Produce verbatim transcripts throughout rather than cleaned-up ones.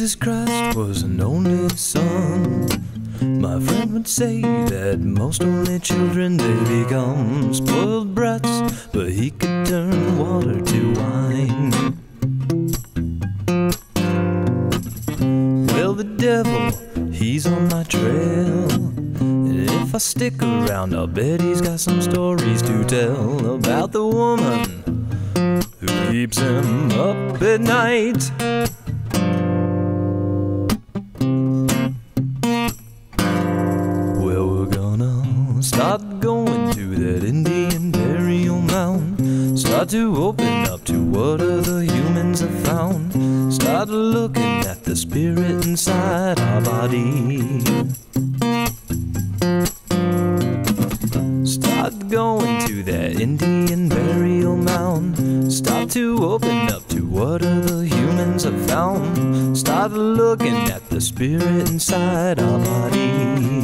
Jesus Christ was an only son. My friend would say that most only children they become spoiled brats, but he could turn water to wine. Well, the devil, he's on my trail, and if I stick around, I'll bet he's got some stories to tell about the woman who keeps him up at night. Well, we're gonna start going to that Indian burial mound, start to open up to what other humans have found, start looking at the spirit inside our body. Start going to that Indian burial mound, start to open up to what other humans have found, start looking at the spirit inside our body.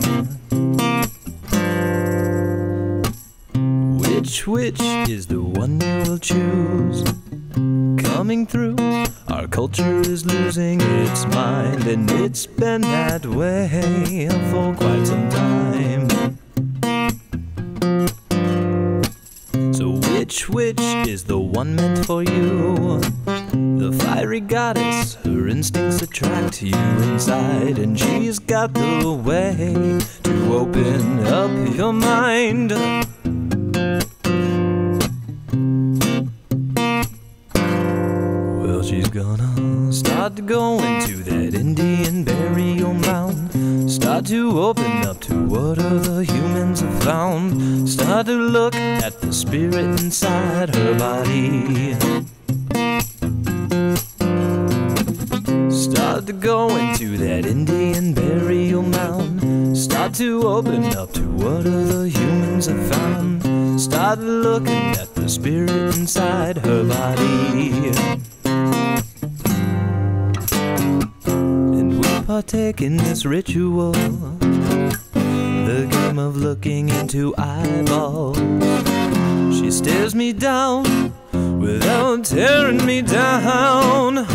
Which, which is the one you will choose? Coming through, our culture is losing its mind, and it's been that way for quite some time. So which, which is the one meant for you? The fiery goddess, her instincts attract you inside, and she's got the way to open up your mind. Well, she's gonna start going to that Indian burial mound, start to open up to what other humans have found, start to look at the spirit inside her body. Start going to that Indian burial mound, start to open up to what other humans have found, start looking at the spirit inside her body. And we partake in this ritual, the game of looking into eyeballs. She stares me down without tearing me down.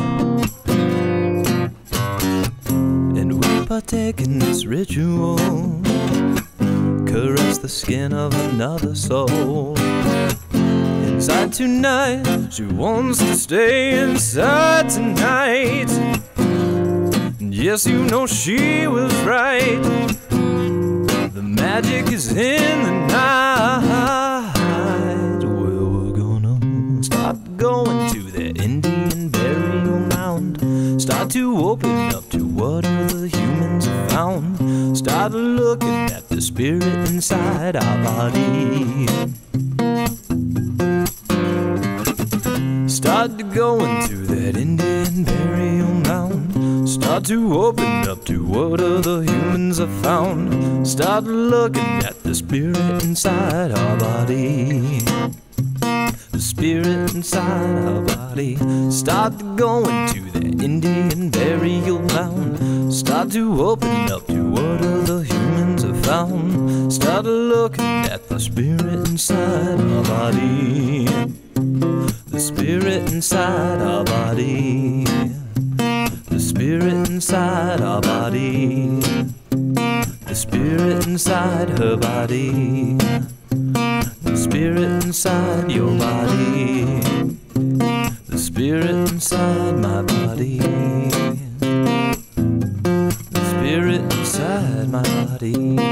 Partake in this ritual, caress the skin of another soul. Inside tonight, she wants to stay inside tonight. And yes, you know she was right, the magic is in the night. Well, we're gonna start going to the Indian burial mound, start to open up to what other humans have found, start looking at the spirit inside our body. Start going to that Indian burial mound, start to open up to what other humans have found, start looking at the spirit inside our body. The spirit inside our body. Start going to the Indian burial mound, start to open up to what other humans have found, start looking at the spirit inside our body. The spirit inside our body. The spirit inside our body. The spirit inside her body. The spirit inside your body. The spirit inside my body. The spirit inside my body.